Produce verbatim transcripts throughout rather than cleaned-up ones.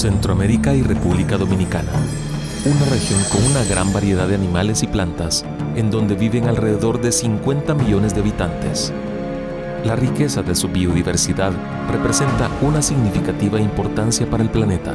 Centroamérica y República Dominicana, una región con una gran variedad de animales y plantas, en donde viven alrededor de cincuenta millones de habitantes. La riqueza de su biodiversidad representa una significativa importancia para el planeta.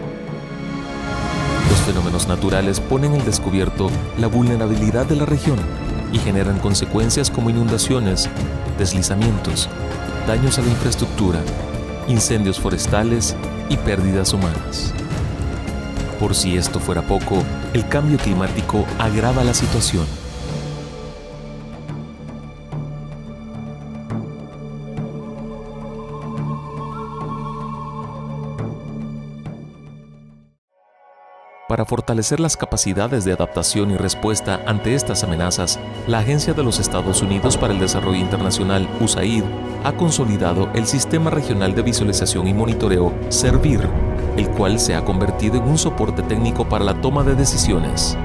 Los fenómenos naturales ponen al descubierto la vulnerabilidad de la región y generan consecuencias como inundaciones, deslizamientos, daños a la infraestructura, incendios forestales y pérdidas humanas. Por si esto fuera poco, el cambio climático agrava la situación. Para fortalecer las capacidades de adaptación y respuesta ante estas amenazas, la Agencia de los Estados Unidos para el Desarrollo Internacional, U S A I D, ha consolidado el Sistema Regional de Visualización y Monitoreo, SERVIR, el cual se ha convertido en un soporte técnico para la toma de decisiones.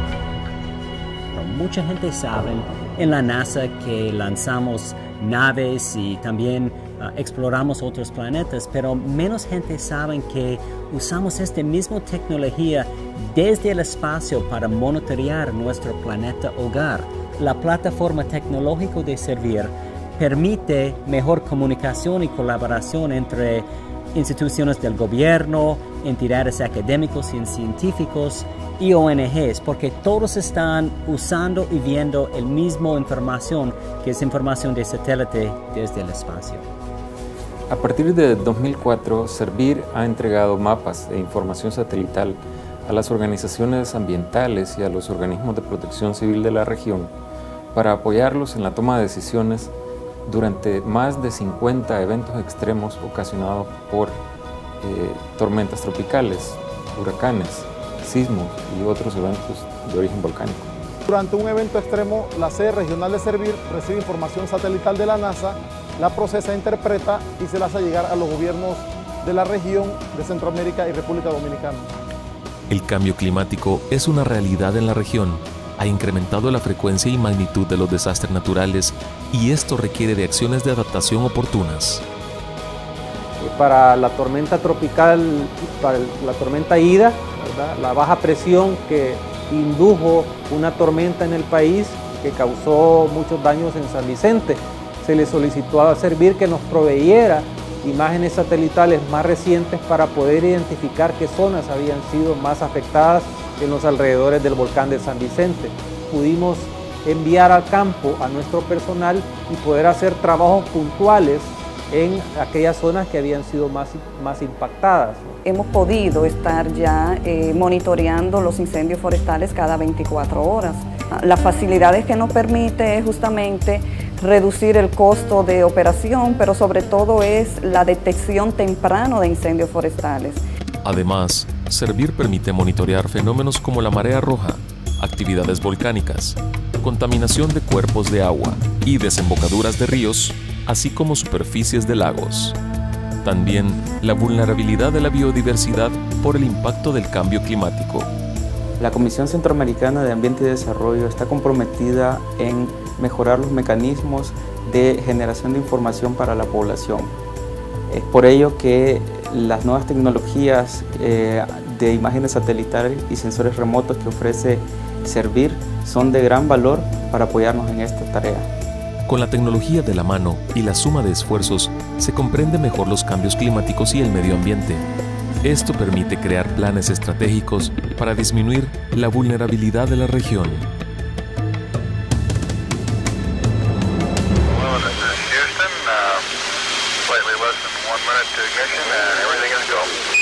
Mucha gente sabe en la NASA que lanzamos naves y también uh, exploramos otros planetas, pero menos gente sabe que usamos esta misma tecnología desde el espacio para monitorear nuestro planeta hogar. La plataforma tecnológica de SERVIR permite mejor comunicación y colaboración entre instituciones del gobierno, entidades académicas y científicos y O N Ges, porque todos están usando y viendo la misma información, que es información de satélite desde el espacio. A partir de dos mil cuatro, SERVIR ha entregado mapas e información satelital a las organizaciones ambientales y a los organismos de protección civil de la región para apoyarlos en la toma de decisiones durante más de cincuenta eventos extremos ocasionados por eh, tormentas tropicales, huracanes, sismos y otros eventos de origen volcánico. Durante un evento extremo, la sede regional de SERVIR recibe información satelital de la NASA, la procesa, interpreta y se la hace llegar a los gobiernos de la región de Centroamérica y República Dominicana. El cambio climático es una realidad en la región. Ha incrementado la frecuencia y magnitud de los desastres naturales y esto requiere de acciones de adaptación oportunas. Para la tormenta tropical, para la tormenta Ida, ¿verdad?, la baja presión que indujo una tormenta en el país que causó muchos daños en San Vicente, se le solicitó a SERVIR que nos proveyera imágenes satelitales más recientes para poder identificar qué zonas habían sido más afectadas en los alrededores del volcán de San Vicente. Pudimos enviar al campo a nuestro personal y poder hacer trabajos puntuales en aquellas zonas que habían sido más, más impactadas. Hemos podido estar ya eh, monitoreando los incendios forestales cada veinticuatro horas. Las facilidades que nos permite es justamente reducir el costo de operación, pero sobre todo es la detección temprana de incendios forestales. Además, SERVIR permite monitorear fenómenos como la marea roja, actividades volcánicas, contaminación de cuerpos de agua y desembocaduras de ríos, así como superficies de lagos. También la vulnerabilidad de la biodiversidad por el impacto del cambio climático. La Comisión Centroamericana de Ambiente y Desarrollo está comprometida en mejorar los mecanismos de generación de información para la población. Es por ello que las nuevas tecnologías eh, de imágenes satelitales y sensores remotos que ofrece SERVIR son de gran valor para apoyarnos en esta tarea. Con la tecnología de la mano y la suma de esfuerzos, se comprende mejor los cambios climáticos y el medio ambiente. Esto permite crear planes estratégicos para disminuir la vulnerabilidad de la región. Houston, uh, slightly less than one minute to ignition and everything is go.